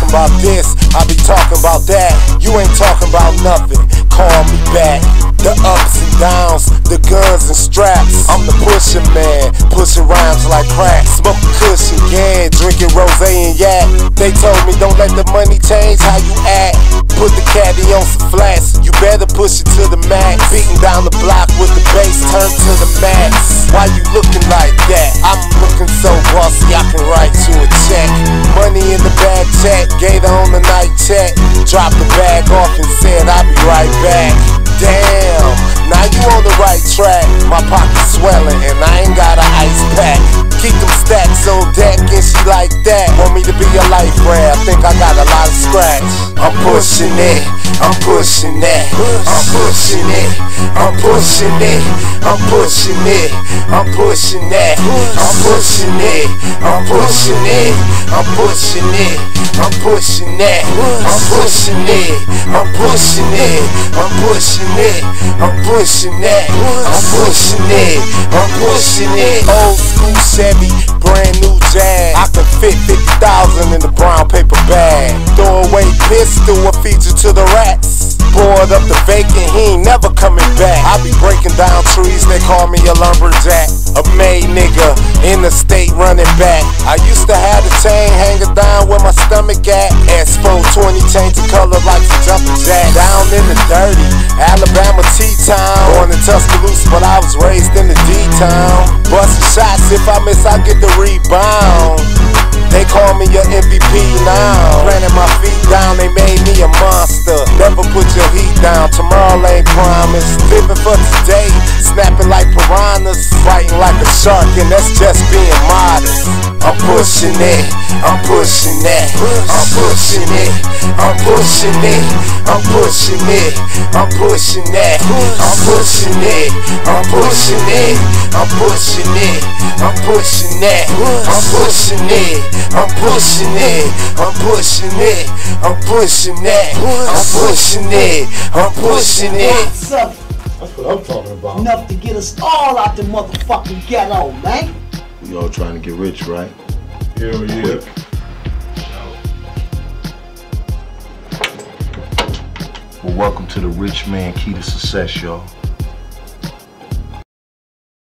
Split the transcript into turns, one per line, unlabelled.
talking about this, I be talking about that. You ain't talking about nothing, call me back. The ups and downs, the guns and straps. I'm the pushing man, pushing rhymes like crack. Smoking cushion gang, drinking rosé and yak. They told me don't let the money change how you act. Put the caddy on some flats, you better push it to the max. Beating down the block with the bass turned to the max. Why you looking like that? I'm looking so bossy, I can write you a check. Money in the bag check, Gator on the night check. Dropped the bag off and said I'll be right back. Damn, now you on the right track. My pocket's swelling and I ain't got an ice pack. Keep them stacks on deck and she like that. Want me to be a life rat, I think I got a lot of scratch. I'm pushing it, I'm pushing that. I'm pushing it, I'm pushing it, I'm pushing it, I'm pushing that. I'm pushing it, I'm pushing it, I'm pushing it, I'm pushing that. I'm pushing it, I'm pushing it, I'm pushing it, I'm pushing that. I'm pushing it, I'm pushing it. Old school Chevy, brand new Jag. I can fit 50,000 in the brown paper bag. Throw away pistol, a feature to the rats. Board up the vacant, he ain't never coming back. I be breaking down trees, they call me a lumberjack. A made nigga, in the state running back. I used to have the chain hanging down where my stomach at. S420 changed the color like some jumping jack. Down in the dirty, Alabama T-Town. Born in Tuscaloosa, but I was raised in the D-Town. Bustin' shots, if I miss, I get the rebound. They call me your MVP now. Planted my feet down, they made me a monster. Never put your heat down, tomorrow ain't promised. Living for today, snapping like piranhas. Fighting like a shark, and that's just being modest. I'm pushing it, I'm pushing that. I'm pushing it, I'm pushing it, I'm pushing it, I'm pushing that. I'm pushing it, I'm pushing it, I'm pushing it, I'm pushing that. I'm pushing it, I'm pushing it, I'm pushing it, I'm pushing that. I'm pushing it, I'm pushing it.
That's what I'm talking about.
Enough to get us all out the motherfucking ghetto, man.
We all trying to get rich, right?
Hell yeah.
Quick. Well, welcome to the Rich Man Key to Success, y'all.